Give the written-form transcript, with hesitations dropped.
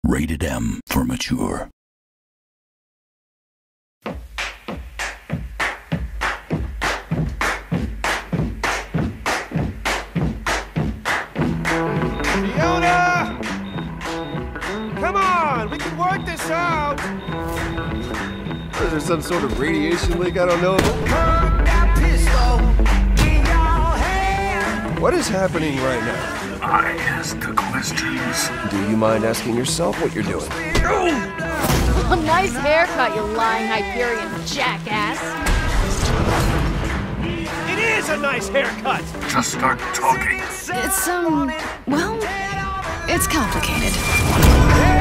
Rated M for mature. Fiona! Come on, we can work this out! Is there some sort of radiation leak I don't know about? What is happening right now? I ask the questions. Do you mind asking yourself what you're doing? Oh, nice haircut, you lying Hyperion jackass. It is a nice haircut! Just start talking. It's, well, it's complicated.